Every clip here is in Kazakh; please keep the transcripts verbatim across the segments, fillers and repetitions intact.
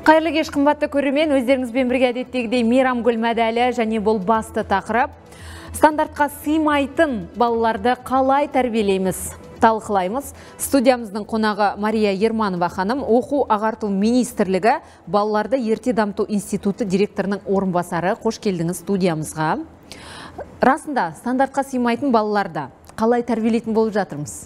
Қайырлы кеш қымбатты көрермен, өздеріңізбен бірге әдеттегідей Мейрамгүл Мәдәлі және бұл басты тақырып. Стандартқа сыймайтын балаларды қалай тәрбиелейміз? Талқылаймыз. Студиямыздың қонағы Мария Ерманова ханым, оқу ағарту министрлігі балаларды ерте дамыту институты директорының орынбасары. Қош келдіңіз студиямызға. Расында, стандартқа сыймайтын балаларды қалай тәрбиелейтін болып жатырмыз?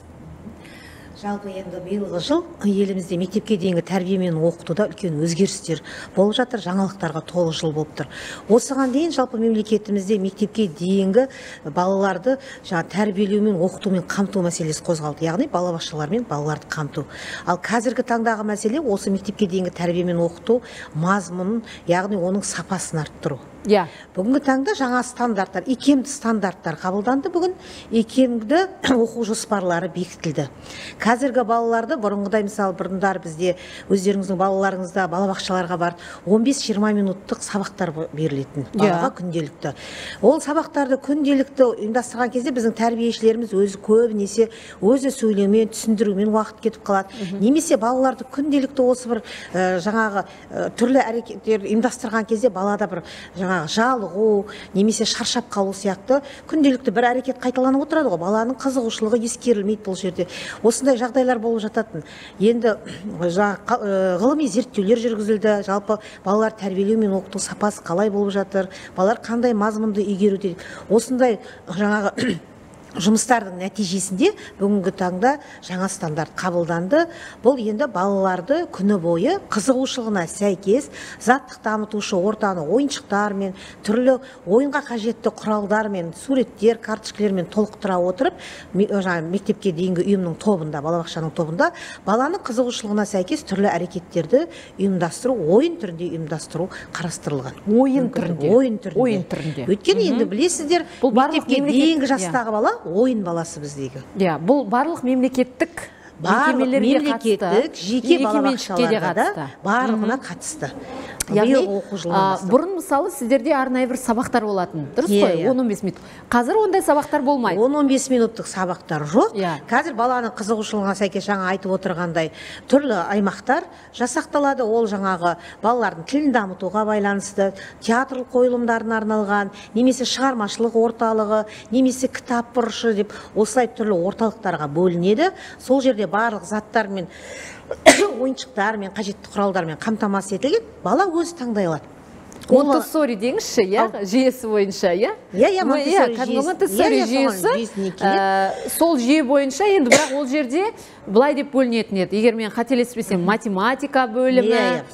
Жалпы енді биылғы жыл елімізде мектепке дейінгі тәрбие мен оқытуда үлкен өзгерістер болып жатыр, жаңалықтарға толы жыл болып тұр. Осыған дейін жалпы мемлекетімізде мектепке дейінгі балаларды жаңа тәрбиелеу мен оқытумен қамту мәселесі қозғалды, яғни балабақшалар мен балаларды қамту. Ал қазіргі таңдағы мәселе осы мектепке дейінгі тәрбие мен оқыту мазмұнын, яғни оның сапасын арттыру. Yeah. Бүгінгі таңда жаңа стандарттар, икемді стандарттар қабылданды. Бүгін икемді оқу жоспарлары бекітілді. Қазіргі балаларды бұрынғыдай, мысалы бұрындар бізде өздеріңіздің балаларыңызда балабақшаларға барып он бес жиырма минуттық сабақтар берілетін, балаға күнделікті. Ол сабақтарды күнделікті ұйымдастырған кезде біздің тәрбиешілеріміз өзі көбінесе өзі сөйлеумен, түсіндірумен уақыт кетіп қалады. Немесе балаларды күнделікті осы бір жаңағы түрлі әрекеттер ұйымдастырған кезде балада бір жалығу, немесе шаршап қалу сияқты күнделікті бір әрекет қайталанып отырады ғой, баланың қызығушылығы ескерілмейді бұл жерде. Осындай жағдайлар болып жататын. Енді ғылыми зерттеулер жүргізілді, жалпы балалар тәрбиелеу мен оқыту сапасы қалай болып жатыр, балалар қандай мазмұнды игеруде. Осындай жаңағы жұмыстардың нәтижесінде бүгінгі таңда жаңа стандарт қабылданды. Бұл енді балаларды күні бойы қызығушылығына сәйкес заттық дамытушы ортаны ойыншықтармен, түрлі ойынға қажетті құралдармен, суреттер, карточкалармен толықтыра отырып, мектепке дейінгі ұйымның тобында, балабақшаның тобында баланың қызығушылығына сәйкес түрлі әрекеттерді ұйымдастыру, ойын түрінде ұйымдастыру қарастырылған. Ойын түрінде. Ойын түрінде. Ойын түрінде. Өйткені енді білесіздер, мектепке дейінгі жастағы бала ойын баласы біздегі. Иә, бұл барлық мемлекеттік мемлекеттік жеке балабақшаларға да барлығына қатысты. Бұрын мысалы сіздерде арнайы бір сабақтар болатын, дұрыс қой, он он бес минут. Қазір ондай сабақтар болмайды. он он бес минуттық сабақтар жоқ. Қазір баланың қызығушылығына сәйкес жаңа айтып отырғандай түрлі аймақтар жасақталады. Ол жаңағы балалардың тілін дамытуға байланысты, театрлық қойылымдарына арналған, немесе шығармашылық орталығы, немесе кітап бұрышы деп осылай түрлі орталықтарға бөлінеді. Сол жерде барлық заттармен, ойыншықтармен, қажетті құралдармен қамтамасыз етілген, бала өзі таңдай алады. Монтессори деңізші, жүйесі бойынша, иә? Иә, Монтессори жүйесі. Сол жүйе бойынша, енді бірақ ол жерде былай деп бөлінетін еді. Егер мен қателеспесем, математика бөлімі,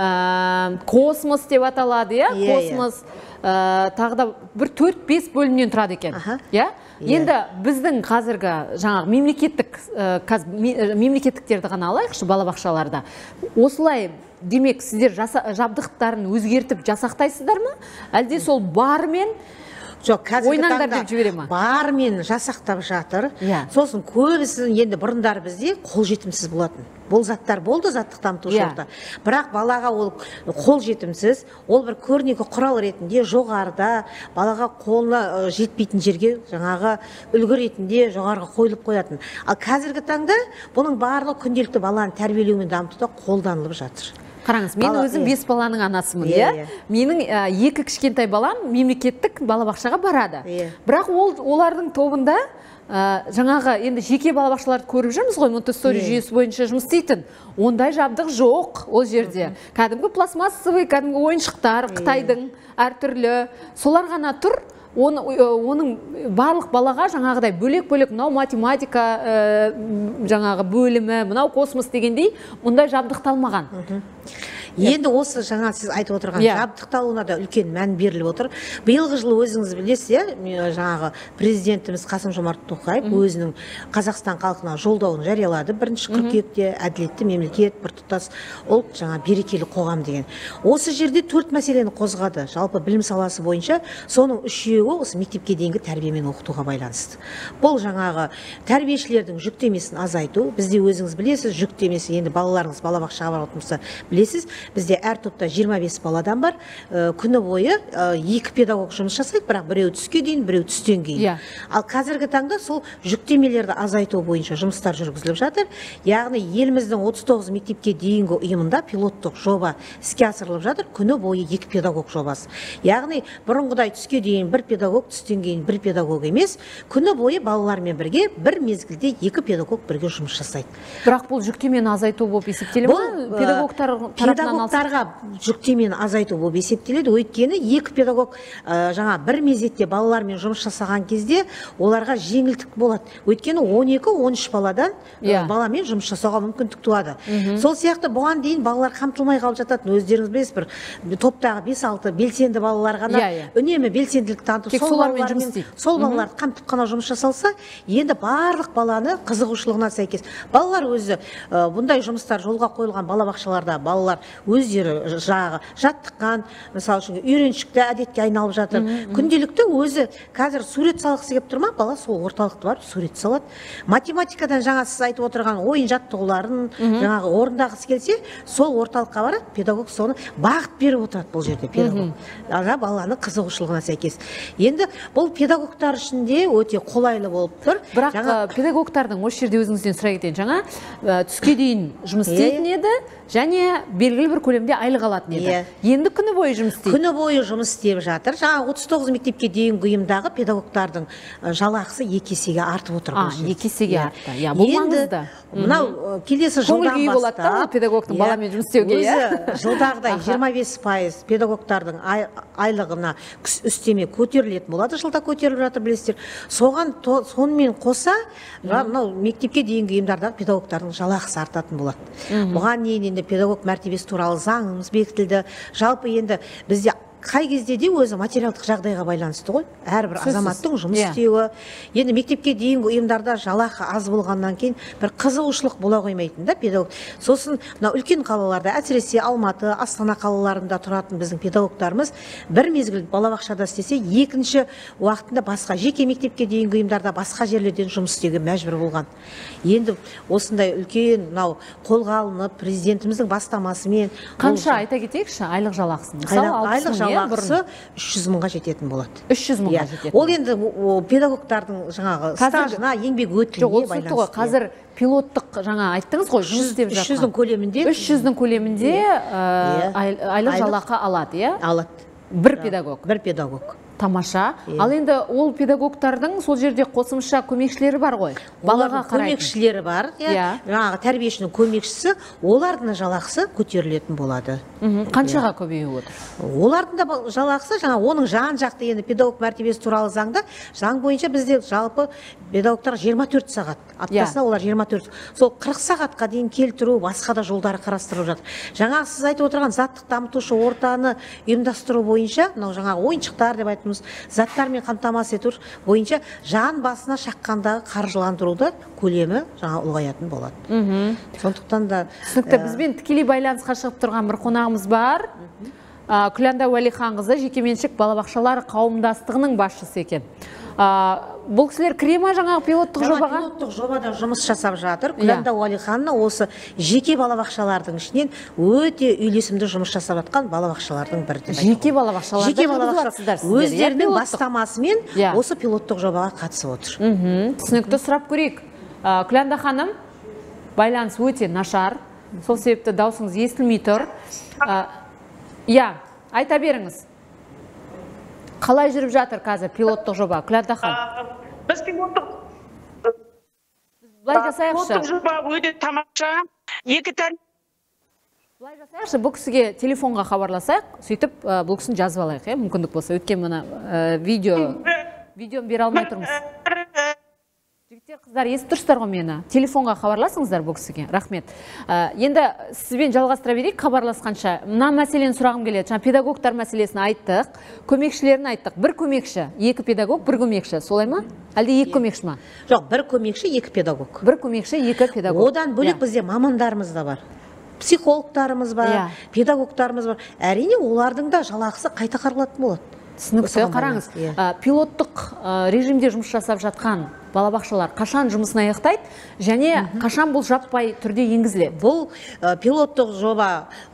космос деп аталады, иә? Космос, тағы да бір төрт бес бөлімнен тұрады екен. Енді біздің қазіргі жаңағы мемлекеттік мемлекеттіктерді ғана алайықшы балабақшаларда. Осылай демек сіздер жабдықтарын өзгертіп жасақтайсыздар ма? Әлде сол бармен жоқ, қазіргі таңда бармен жасақтап жатыр. Сосын көбісі енді бұрындар бізде қол жетімсіз болатын. Бұл заттар болды, заттық дамытушылықта. Бірақ балаға ол қол жетімсіз, ол бір көрнекі құрал ретінде жоғарыда, балаға қолына жетпейтін жерге жаңағы үлгі ретінде жоғарыға қойылып қоятын. Ал қазіргі таңда бұның барлығы күнделікті баланы тәрбиелеу мен дамытуда қолданылып жатыр. Қараңыз, мен өзім бес баланың анасымын, иә? Менің екі кішкентай балам мемлекеттік балабақшаға барады. Бірақ олардың тобында жаңағы енді жеке балабақшаларды көріп жүрміз ғой, Монтессори жүйесі бойынша жұмыс істейтін. Ондай жабдық жоқ ол жерде. Кәдімгі пластмассовый, кәдімгі ойыншықтар, Қытайдың әртүрлі. Солар ғана тұр. Оның барлық балаға жаңағыдай бөлек-бөлек мынау математика жаңағы бөлімі, мынау космос дегендей мұндай жабдықталмаған. Енді осы жаңа сіз айтып отырған жабдықталуына да үлкен мән беріліп отыр. Биылғы жылы өзіңіз білесіз, жаңағы президентіміз Қасым-Жомарт Тоқаев өзінің Қазақстан халқына жолдауын жариялады. Бірінші қыркүйекте әділетті мемлекет, біртұтас ұлт, жаңа берекелі қоғам деген. Осы жерде төрт мәселені қозғады. Жалпы білім саласы бойынша соның үшеуі осы мектепке дейінгі тәрбие мен оқытуға байланысты. Бұл жаңағы тәрбиешілердің жүктемесін азайту. Бізде өзіңіз білесіз, жүктемесі енді балаларыңыз балабақшаға баратын болса білесіз. бізде әр топта жиырма бес баладан бар. Күні бойы екі педагог жұмыс жасайды, бірақ біреу түске дейін, біреу түстен кейін. Ал қазіргі таңда сол жүктемелерді азайту бойынша жұмыстар жүргізіліп жатыр. Яғни еліміздің отыз тоғыз мектепке дейінгі ұйымында пилоттық жоба іске асырылып жатыр. Күні бойы екі педагог жобасы. Яғни бұрынғыдай түске дейін бір педагог, түстен кейін бір педагог емес, күні бойы балалармен бірге бір мезгілде екі педагог бірге жұмыс жасайды. Бірақ бұл жүктемені азайту болып есептеле ме? Педагогтар педагогтарға жүктемені азайту болып есептеледі. Өйткені екі педагог жаңа бір мезетте балалармен жұмыс жасаған кезде оларға жеңілдік болады. Өйткені он екі он үш баладан баламен жұмыс жасауға мүмкіндік туады. Сол сияқты бұған дейін балалар қамтылмай қалып жататын. Өздеріңіз білесіз, бір топтағы бес алты белсенді балалар ғана үнемі белсенділік танытып, сол балалармен сол балаларды қамтып қана жұмыс жасалса, енді барлық баланы қызығушылығына сәйкес. Балалар өзі бұндай жұмыстар жолға қойылған балабақшаларда балалар өздері жағы жаттыққан, мысалы үшін үйреншікті әдетке айналып жатыр. Күнделікті өзі қазір сурет салғысы келіп тұр ма, бала сол орталықты барып сурет салады. Математикадан жаңа сіз айтып отырған ойын жаттығуларын жаңағы орындағысы келсе, сол орталыққа барады, педагог соны бағыт беріп отырады бұл жерде педагог. Ана баланың қызығушылығына сәйкес. Енді бұл педагогтар үшін де өте қолайлы болып тұр. Бірақ педагогтардың осы жерде өзіңізден сұрай кетейін. Жаңа түске дейін жұмыс істейтін еді, және белгілі бір көлемде айлық алатын еді. Енді күні бойы жұмыс істейді. Күні бойы жұмыс істеп жатыр. Жаңа отыз тоғыз мектепке дейінгі ұйымдағы педагогтардың жалақысы екі есеге артып отыр. екі есеге артты. Бұл маңызды. Мынау келесі жылдан бастап болады педагогтың баламен жұмыс істеуге. Өзі жылдағыдай жиырма бес пайыз педагогтардың айлығына үстеме көтерілетін болады. Жылда көтеріліп жатыр, білесіздер. Соған сонымен қоса, мынау мектепке дейінгі ұйымдардағы педагогтардың жалақысы артатын болады. Бұған дейін енді педагог мәртебесі туралы заңымыз бекітілді. Жалпы енді бізде қай кезде де өзі материалдық жағдайға байланысты ғой. Әрбір азаматтың жұмыс істеуі. Енді мектепке дейінгі ұйымдарда жалақы аз болғаннан кейін бір қызығушылық бола қоймайтын да педагог. Сосын мына үлкен қалаларда, әсіресе Алматы, Астана қалаларында тұратын біздің педагогтарымыз бір мезгіл балабақшада істесе, екінші уақытында басқа жеке мектепке дейінгі ұйымдарда басқа жерлерден жұмыс істеуге мәжбүр болған. Енді осындай үлкен мынау қолға алынып, президентіміздің бастамасымен қанша айта кетейікші айлық жалақысын? Мысалы, жалақысы үш жүз мыңға жететін болады. үш жүз мыңға жететін. Ол енді педагогтардың жаңағы стажына, еңбек өтіліне байланысты. Қазір пилоттық жаңа айттыңыз ғой, жұмыс істеп жатқан. үш жүздің көлемінде. үш жүздің көлемінде айлық жалақы алады, иә? Алады. Бір педагог. Бір педагог. Тамаша. Ал енді ол педагогтардың сол жерде қосымша көмекшілері бар ғой. Балаға қарайтын. Көмекшілері бар. Жаңағы тәрбиешінің көмекшісі, олардың жалақысы көтерілетін болады. Қаншаға көбейіп отыр? Олардың да жалақысы, жаңа оның жан жақты енді педагог мәртебесі туралы заңда, заң бойынша бізде жалпы педагогтар жиырма төрт сағат. Аптасына олар жиырма төрт. Сол қырық сағатқа дейін келтіру, басқа да жолдары қарастырылып жатыр. Жаңа сіз айтып отырған заттық дамытушы ортаны ұйымдастыру бойынша, мынау жаңа ойыншықтар деп айтып заттармен қамтамасыз ету бойынша жан басына шаққандағы қаржыландыруды көлемі жаңа ұлғаятын болады. Сондықтан да түсінікті. Бізбен тікелей байланысқа шығып тұрған бір қонағымыз бар. Күләнда Уәлиханқызы жекеменшік балабақшалар қауымдастығының басшысы екен. Бұл кісілер кіре ма жаңағы пилоттық жобаға? Пилоттық жобада жұмыс жасап жатыр. Күләнда Уәлиханқызы осы жеке балабақшалардың ішінен өте үйлесімді жұмыс жасап жатқан балабақшалардың бірі. Жеке балабақшаларда жеке балабақшалар өздерінің бастамасымен осы пилоттық жобаға қатысып отыр. Түсінікті, сұрап көрейік. Күләнда ханым, байланыс өте нашар. Сол себепті даусыңыз естілмей тұр. Иә, айта беріңіз. Қалай жүріп жатыр қазір пилоттық жоба? Күләнда ханым. Біз пилоттық Былай жасайықшы. Пилоттық жоба өте тамаша. Екі тән Былай жасайықшы, бұл кісіге телефонға хабарласайық, сөйтіп бұл кісіні жазып алайық, мүмкіндік болса. Өткен мұна видео видеоны бере алмай тұрмыз. Жігіттер, қыздар, естіп тұрсыздар ғой мені? Телефонға хабарласыңыздар бұл кісіге. Рахмет. Енді сізбен жалғастыра берейік, хабарласқанша. Мына мәселені сұрағым келеді. Жаңа педагогтар мәселесін айттық, көмекшілерін айттық. Бір көмекші, екі педагог, бір көмекші. Солай ма? Әлде екі көмекші ма? Жоқ, бір көмекші, екі педагог. Бір көмекші, екі педагог. Одан бөлек бізде мамандарымыз да бар. Психологтарымыз бар, педагогтарымыз бар. Әрине, олардың да жалақысы қайта қаралатын болады. Түсінікті, қараңыз. Пилоттық режимде жұмыс жасап жатқан балабақшалар қашан жұмысын аяқтайды және қашан бұл жаппай түрде енгізіледі? Бұл пилоттық жоба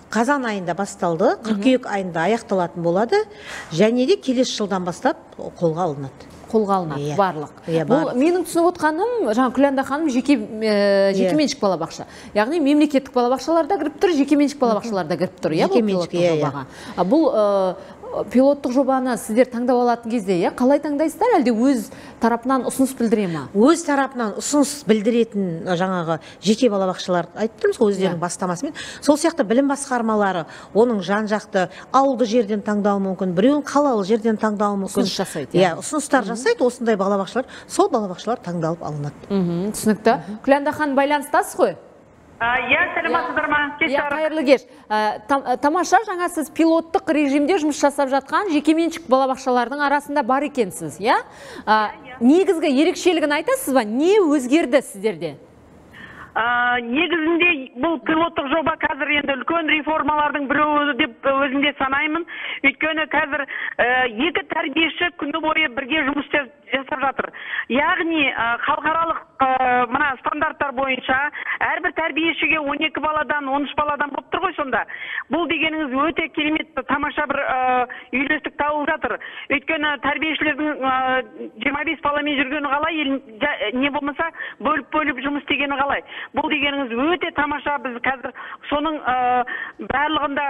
қазан айында басталды, қыркүйек айында аяқталатын болады, және де келесі жылдан бастап қолға алынады. Қолға алынады, барлық. Бұл менің түсініп отқаным, жаңа Күләнда ханым жеке меншік балабақша. Яғни мемлекеттік балабақшаларда кіріп тұр, жеке меншік балабақшаларда кіріп тұр, иә, бұл пилоттық жобаға. Бұл пилоттық жобаны сіздер таңдап алатын кезде, иә, қалай таңдайсыздар, әлде өз тарапынан ұсыныс білдіре ма? Өз тарапынан ұсыныс білдіретін жаңағы жеке балабақшалар айтып тұрмыз ғой, өздерінің бастамасымен. Сол сияқты білім басқармалары оның жан-жақты ауылды жерден таңдауы мүмкін, біреуін қалалы жерден таңдауы мүмкін. Ұсыныс жасайды. Иә, ұсыныстар жасайды, осындай балабақшалар, сол балабақшалар таңдалып алынады. Түсінікті. Күләнда ханым, байланыстасыз ғой? Иә, сәлеметсіздер ма? Иә, қайырлы кеш. Тамаша, жаңа сіз пилоттық режимде жұмыс жасап жатқан жекеменшік балабақшалардың арасында бар екенсіз, иә? Негізгі ерекшелігін айтасыз ба? Не өзгерді сіздерде? Негізінде бұл пилоттық жоба қазір енді үлкен реформалардың біреуі деп өзімде санаймын. Өйткені қазір екі тәрбиеші күні бойы бірге жұмыс жасап жатыр. Яғни халықаралық мына стандарттар бойынша әрбір тәрбиешіге он екі баладан, он үш баладан болып тұр ғой сонда. Бұл дегеніңіз өте керемет, тамаша бір үйлестік тауып жатыр. Өйткені тәрбиешілердің жиырма бес баламен жүргені қалай, не болмаса бөліп-бөліп жұмыс істегені қалай. Бұл дегеніңіз өте тамаша. Біз қазір соның барлығында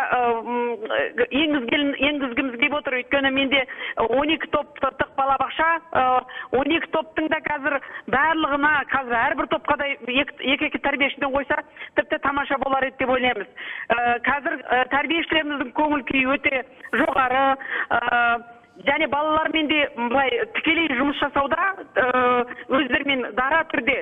енгізгіміз келіп отыр. Өйткені менде он екі топтық балабақша, он екі топтың да қазір барлығына, қазір әрбір топқа да екі-екі тәрбиешіден қойса, тіпті тамаша болар еді деп ойлаймыз. Қазір тәрбиешілеріміздің көңіл күйі өте жоғары, және балалармен де тікелей жұмыс жасауда өздерімен дара түрде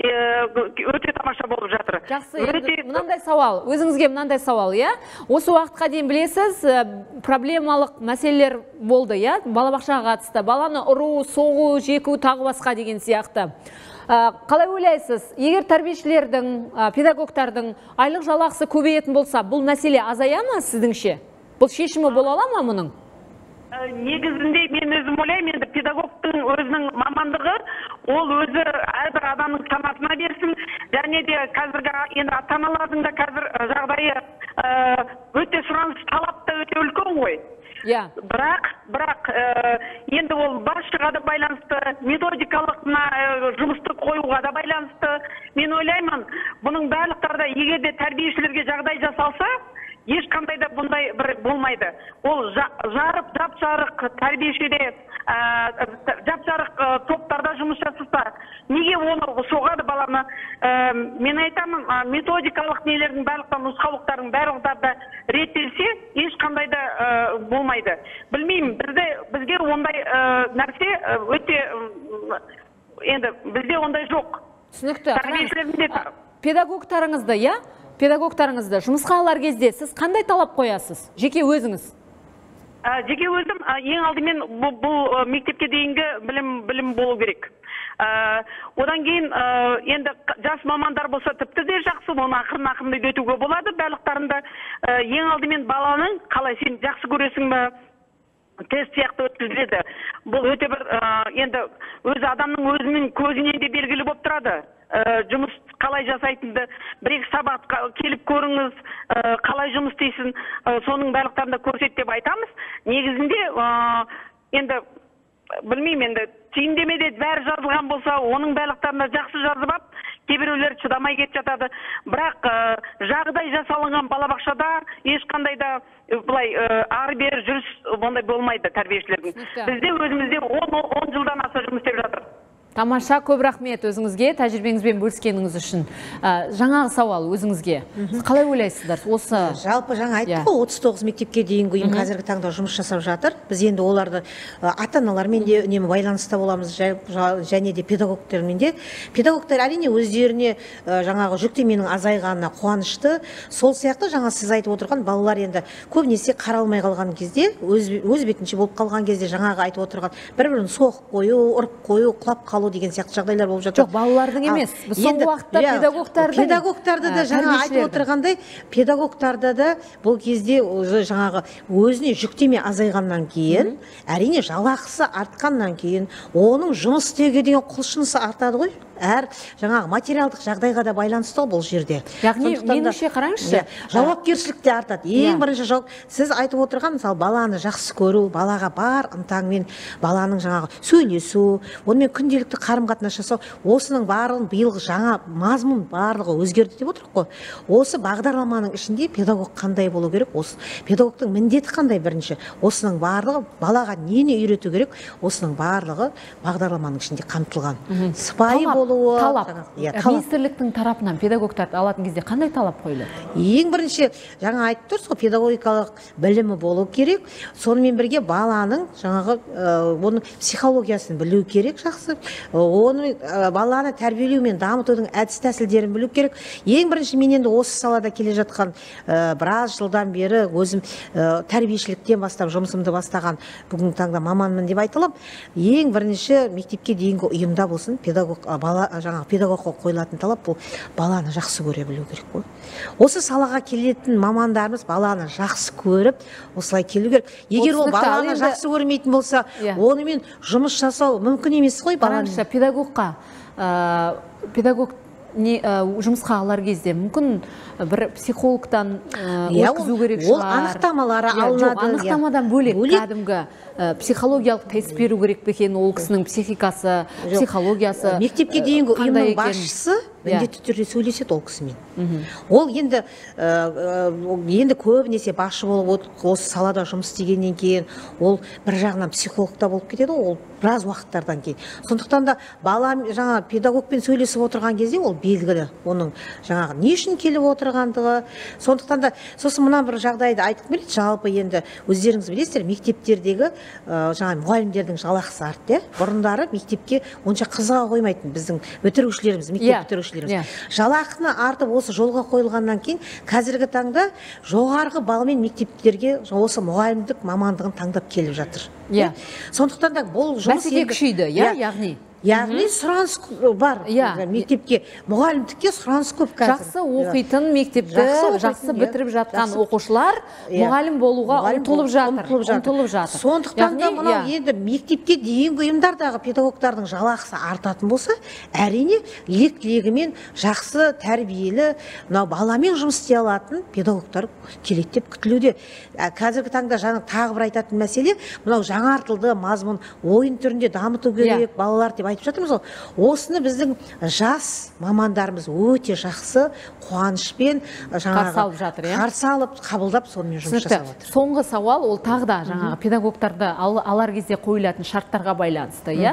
өте тамаша болып жатыр. Жақсы, мынандай сауал, өзіңізге мынандай сауал, иә? Осы уақытқа дейін білесіз, проблемалық мәселелер болды, иә? Балабақшаға қатысты, баланы ұру, соғу, жеку, тағы басқа деген сияқты. Қалай ойлайсыз, егер тәрбиешілердің, педагогтардың айлық жалақысы көбейетін болса, бұл мәселе азая ма сіздіңше? Бұл шешімі бола ала ма мұның? Негізінде мен өзім ойлаймын, енді педагогтың өзінің мамандығы, ол өзі әрбір адамның санатына берсін, және де қазіргі енді ата-аналардың да қазір жағдайы өте сұраныс талап та өте үлкен ғой. Бірақ, бірақ енді ол басшыға да байланысты, методикалық жұмысты қоюға да байланысты. Мен ойлаймын, бұның барлықтарда егер де тәрбиешілерге жағдай жасалса, ешқандай да бұндай бір болмайды. Ол жарып, жап-жарық тәрбиешіде, жап-жарық топтарда жұмыс жасаса, неге оны соғады баланы? Мен айтамын, методикалық нелердің барлықтан, нұсқаулықтардың барлықтарда реттелсе, ешқандай да болмайды. Білмеймін, бізге ондай нәрсе өте, енді бізде ондай жоқ. Түсінікті. Педагогтарыңызды, я? Педагогтарыңызды жұмысқа алар кезде сіз қандай талап қоясыз? Жеке өзіңіз? Жеке өзім, ең алдымен бұл мектепке дейінгі білім болу керек. Одан кейін енді жас мамандар болса тіпті де жақсы, оны ақырын-ақырын өтуге болады барлықтарында. Ең алдымен баланың қалай сен жақсы көресің бе? Тест сияқты өткізіледі. Бұл өте бір, енді өз адамның өзінің көзінен де белгілі болып тұрады. Жұмыс қалай жасайтынды, бір-екі сабақ келіп көріңіз, қалай жұмыс істейсін, соның барлықтарында көрсет деп айтамыз. Негізінде, енді, білмеймін, енді, түйіндемеде бәрі жазылған болса, оның барлықтарында жақсы жазып ап, кейбіреулер шыдамай кетіп жатады. Бірақ жағдай жасалынған балабақшада ешқандай да былай ары-бері жүріс ондай болмайды тәрбиешілердің. Бізде өзімізде он жылдан аса жұмыс істеп жатыр. Тамаша, көп рахмет өзіңізге, тәжірибеңізбен бөліскеніңіз үшін. Жаңағы сауал өзіңізге. Қалай ойлайсыздар? Осы жалпы жаңа айттық қой, отыз тоғыз мектепке дейінгі ұйым қазіргі таңда жұмыс жасап жатыр. Біз енді оларды ата-аналармен де үнемі байланыста боламыз, және де педагогтермен де. Педагогтар әрине өздеріне жаңағы жүктеменің азайғанына қуанышты. Сол сияқты жаңа сіз айтып отырған балалар енді көбінесе қаралмай қалған кезде, өз бетінше болып қалған кезде жаңағы айтып отырған бір-бірін соғып қою, ұрып қою, құлап қалу деген сияқты жағдайлар болып жатыр. Жоқ, балалардың емес. Біз соңғы уақытта педагогтарды педагогтарды да жаңа айтып отырғандай, педагогтарды да бұл кезде жаңағы өзіне жүктеме азайғаннан кейін, әрине жалақысы артқаннан кейін, оның жұмыс істеуге деген құлшынысы артады ғой. әр жаңағы материалдық жағдайға да байланысты бұл жерде. Яғни меніңше қараңызшы, жауапкершілік те артады. Ең бірінші жауап, сіз айтып отырған, мысалы, баланы жақсы көру, балаға бар ынтаңмен баланың жаңағы сөйлесу, онымен күнделікті қарым-қатынас жасау, осының барлығын биылғы жаңа мазмұн барлығы өзгерді деп отырық қой. Осы бағдарламаның ішінде педагог қандай болу керек, осы педагогтың міндеті қандай бірінші, осының барлығы балаға нені үйрету керек, осының барлығы бағдарламаның ішінде қамтылған. Сыпайы болуы, талап. Министрліктің тарапынан педагогтарды алатын кезде қандай талап қойылады? Ең бірінші, жаңа айтып тұрсыз ғой, педагогикалық білімі болу керек, сонымен бірге баланың жаңағы оның психологиясын білу керек жақсы, оны баланы тәрбиелеу мен дамытудың әдіс тәсілдерін білу керек. Ең бірінші, мен енді осы салада келе жатқан біраз жылдан бері өзім тәрбиешіліктен бастап жұмысымды бастаған бүгінгі таңда маманмын деп айта аламын. Ең бірінші, мектепке дейінгі ұйымда болсын, педагог бала жаңағы педагогқа қойылатын талап бұл баланы жақсы көре білу керек қой. Осы салаға келетін мамандарымыз баланы жақсы көріп, осылай келу керек. Егер ол баланы жақсы көрмейтін болса, онымен жұмыс жасау мүмкін емес қой. Қараңызшы, педагогқа педагог жұмысқа алар кезде мүмкін бір психологтан өткізу керек шығар. Ол анықтамалары алынады. Анықтамадан бөлек кәдімгі психологиялық тест беру керек пе екен, ол кісінің психикасы, психологиясы. Мектепке дейінгі ұйымның басшысы міндетті түрде сөйлеседі ол кісімен. Ол енді енді көбінесе басшы болып осы салада жұмыс істегеннен кейін ол бір жағынан психологта болып кетеді, ол біраз уақыттардан кейін. Сондықтан да бала жаңа педагогпен сөйлесіп отырған кезде ол белгілі, оның жаңағы не үшін келіп отырғандығы. Сондықтан да сосын мына бір жағдайды айтып келеді, жалпы енді өздеріңіз білесіздер, мектептердегі жаңа мұғалімдердің жалақысы артты. Бұрындары мектепке онша қызыға қоймайтын біздің бітірушілеріміз, мектеп бітірушілеріміз. Жалақыны артып осы жолға қойылғаннан кейін қазіргі таңда жоғарғы балмен мектептерге осы мұғалімдік мамандығын таңдап келіп жатыр. Сондықтан да бұл жұмыс бәсеке күшейді, яғни Яғни сұраныс бар мектепке, мұғалімдікке сұраныс көп қазір. Жақсы оқитын мектепті, жақсы бітіріп жатқан оқушылар мұғалім болуға ұмтылып жатыр. Сондықтан да мынау енді мектепке дейінгі ұйымдардағы педагогтардың жалақысы артатын болса, әрине лек-легімен жақсы тәрбиелі, мынау баламен жұмыс істей алатын педагогтар келеді деп күтілуде. Қазіргі таңда жаңа тағы бір айтатын мәселе, мынау жаңартылды мазмұн ойын түрінде дамыту керек балалар деп айтып жатырмыз ғой. Осыны біздің жас мамандарымыз өте жақсы қуанышпен қарсы алып жатыр, қарсы алып, қабылдап сонымен жұмыс жасап жатыр. Соңғы сауал ол тағы да жаңағы педагогтарды алар кезде қойылатын шарттарға байланысты, иә?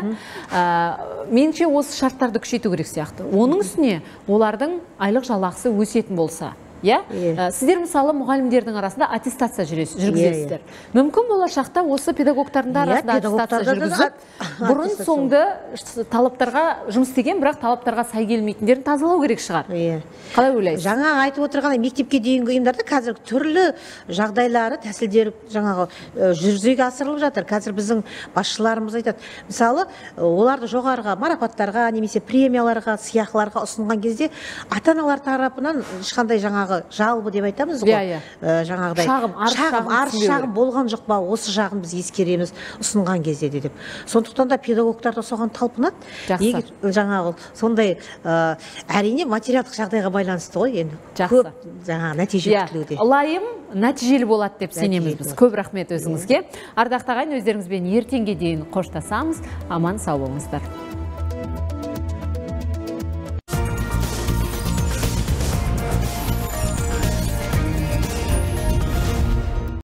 Меніңше осы шарттарды күшейту керек сияқты. Оның үстіне олардың айлық жалақысы өсетін болса, сіздер мысалы мұғалімдердің арасында аттестация жүргізесіздер. Мүмкін болашақта осы педагогтардың арасында аттестация жүргізіп, бұрын соңды талаптарға жұмыс істеген, бірақ талаптарға сай келмейтіндерін тазалау керек шығар. Қалай ойлайсыз? Жаңа айтып отырғандай мектепке дейінгі ұйымдарда қазір түрлі жағдайлары, тәсілдері жаңағы жүзеге асырылып жатыр. Қазір біздің басшыларымыз айтады. Мысалы, оларды жоғарғы марапаттарға, немесе премияларға, сыйақыларға ұсынған кезде ата-аналар тарапынан ешқандай жаңағы жалбы деп айтамыз ғой, жаңағыдай шағым, арыз шағым болған жоқ па, осы жағын біз ескереміз ұсынған кезде деп. Сондықтан да педагогтар да соған талпынады. Жаңағы сондай әрине материалдық жағдайға байланысты ғой, енді көп жаңағы нәтиже күтілуде. Лайым нәтижелі болады деп сенеміз біз. Көп рахмет өзіңізге. Ардақты ағайын, өздеріңізбен ертеңге дейін қоштасамыз. Аман сау болыңыздар.